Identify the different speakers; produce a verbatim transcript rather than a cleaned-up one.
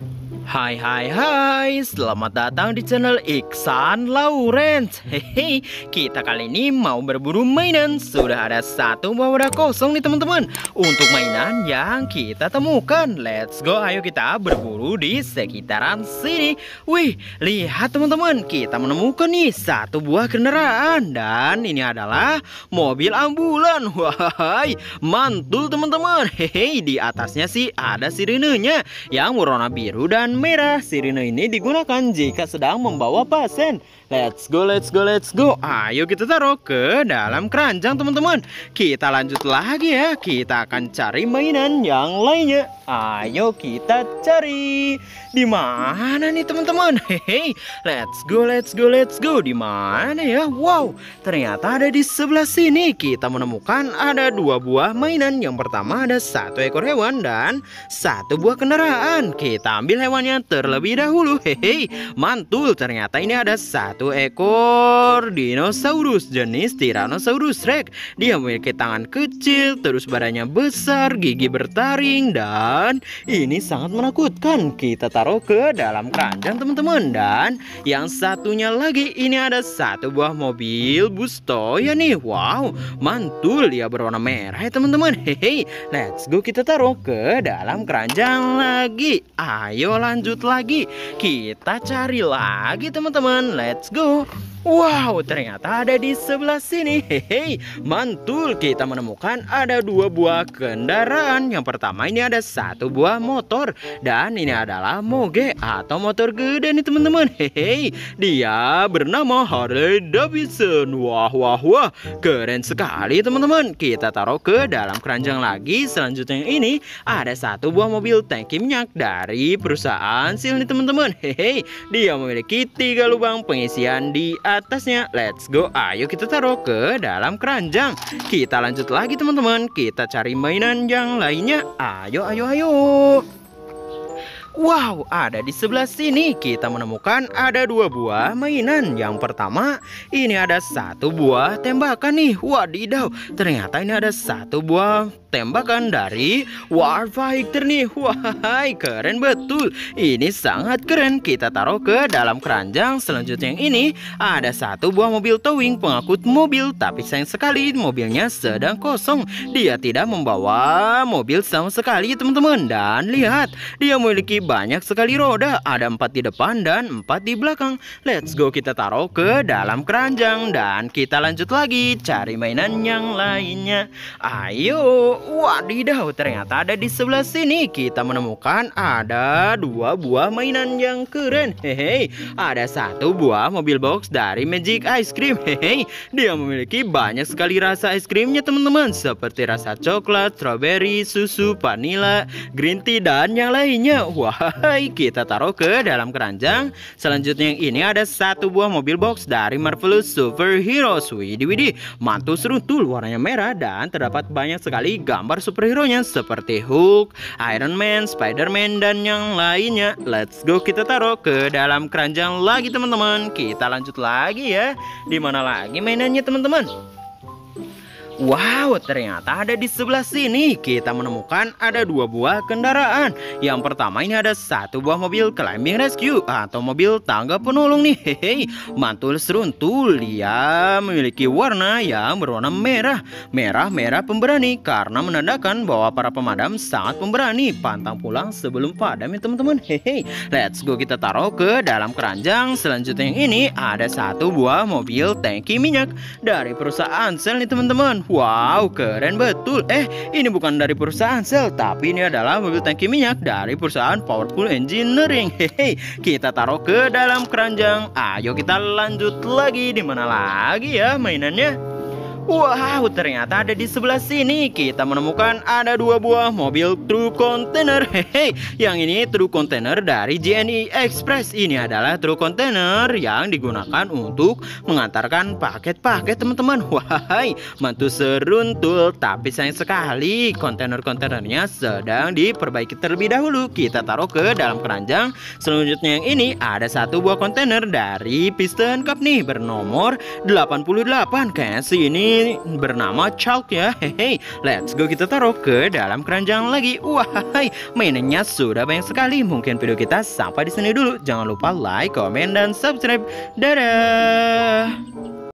Speaker 1: Hai hai hai, selamat datang di channel Iksan Lawrence. Hehe, kita kali ini mau berburu mainan. Sudah ada satu buah wadah kosong nih teman-teman untuk mainan yang kita temukan. Let's go, ayo kita berburu di sekitaran sini. Wih, lihat teman-teman, kita menemukan nih satu buah kendaraan. Dan ini adalah mobil ambulan. Wahai, mantul teman-teman. Hehe, di atasnya sih ada sirenenya yang berwarna biru dan merah. Sirine ini digunakan jika sedang membawa pasien. Let's go, let's go, let's go. Ayo kita taruh ke dalam keranjang teman-teman. Kita lanjut lagi ya. Kita akan cari mainan yang lainnya. Ayo kita cari. Di mana nih teman-teman? Hehe. Let's go, let's go, let's go. Di mana ya? Wow, ternyata ada di sebelah sini. Kita menemukan ada dua buah mainan. Yang pertama ada satu ekor hewan dan satu buah kendaraan. Kita ambil hewannya terlebih dahulu. Hehe, mantul. Ternyata ini ada satu ekor dinosaurus jenis Tyrannosaurus Rex. Dia memiliki tangan kecil, terus badannya besar, gigi bertaring, dan ini sangat menakutkan. Kita taruh ke dalam keranjang teman-teman. Dan yang satunya lagi, ini ada satu buah mobil bus Toya nih. Wow, mantul. Dia berwarna merah ya teman-teman. Hehe, let's go, kita taruh ke dalam keranjang lagi. Ayo lanjut lagi. Kita cari lagi teman-teman. Let's go. Wow, ternyata ada di sebelah sini. Hehe, mantul. Kita menemukan ada dua buah kendaraan. Yang pertama ini ada satu buah motor. Dan ini adalah moge atau motor gede nih teman-teman. Hehe, dia bernama Harley Davidson. Wah, wah, wah, keren sekali teman-teman. Kita taruh ke dalam keranjang lagi. Selanjutnya yang ini ada satu buah mobil tangki minyak dari perusahaan Shell nih teman-teman. Hehe, dia memiliki tiga lubang pengisian di atasnya. Let's go, ayo kita taruh ke dalam keranjang. Kita lanjut lagi teman-teman. Kita cari mainan yang lainnya. Ayo, ayo, ayo. Wow, ada di sebelah sini. Kita menemukan ada dua buah mainan. Yang pertama, ini ada satu buah tembakan nih. Wadidaw, ternyata ini ada satu buah tembakan dari Warfighter nih. Wahai, keren betul. Ini sangat keren. Kita taruh ke dalam keranjang. Selanjutnya yang ini ada satu buah mobil towing pengangkut mobil. Tapi sayang sekali mobilnya sedang kosong. Dia tidak membawa mobil sama sekali teman-teman. Dan lihat, dia memiliki banyak sekali roda. Ada empat di depan dan empat di belakang. Let's go, kita taruh ke dalam keranjang. Dan kita lanjut lagi cari mainan yang lainnya. Ayo. Wadidaw, ternyata ada di sebelah sini. Kita menemukan ada dua buah mainan yang keren. Hehe, ada satu buah mobil box dari Magic Ice Cream. Hehe, dia memiliki banyak sekali rasa es krimnya teman-teman, seperti rasa coklat, strawberry, susu, vanilla, green tea, dan yang lainnya. Wahai, kita taruh ke dalam keranjang. Selanjutnya yang ini ada satu buah mobil box dari Marvelous Super Heroes. Widih, widih, mantul seruntul, warnanya merah dan terdapat banyak sekali gambar superhero-nya seperti Hulk, Iron Man, Spider-Man, dan yang lainnya. Let's go, kita taruh ke dalam keranjang lagi teman-teman. Kita lanjut lagi ya. Di mana lagi mainannya teman-teman? Wow, ternyata ada di sebelah sini. Kita menemukan ada dua buah kendaraan. Yang pertama ini ada satu buah mobil climbing rescue atau mobil tangga penolong nih. Hehe, mantul seruntul. Dia memiliki warna yang berwarna merah. Merah-merah pemberani karena menandakan bahwa para pemadam sangat pemberani. Pantang pulang sebelum padam ya teman-teman. Hehe, let's go, kita taruh ke dalam keranjang. Selanjutnya yang ini ada satu buah mobil tangki minyak dari perusahaan Shell nih teman-teman. Wow, keren betul. Eh, ini bukan dari perusahaan Shell, tapi ini adalah mobil tangki minyak dari perusahaan Powerful Engineering. Hehe, kita taruh ke dalam keranjang. Ayo kita lanjut lagi. Di mana lagi ya mainannya? Wow, ternyata ada di sebelah sini. Kita menemukan ada dua buah mobil truk kontainer. Hehe, yang ini truk kontainer dari J N E Express. Ini adalah truk kontainer yang digunakan untuk mengantarkan paket-paket teman-teman. Wahai, mantul seruntul. Tapi sayang sekali kontainer-kontainernya sedang diperbaiki terlebih dahulu. Kita taruh ke dalam keranjang. Selanjutnya yang ini ada satu buah kontainer dari Piston Cup nih bernomor delapan puluh delapan. Kayaknya sih ini ini bernama Chalk ya. Hehe, let's go kita taruh ke dalam keranjang lagi. Wah, mainannya sudah banyak sekali. Mungkin video kita sampai di sini dulu. Jangan lupa like, komen, dan subscribe. Dadah.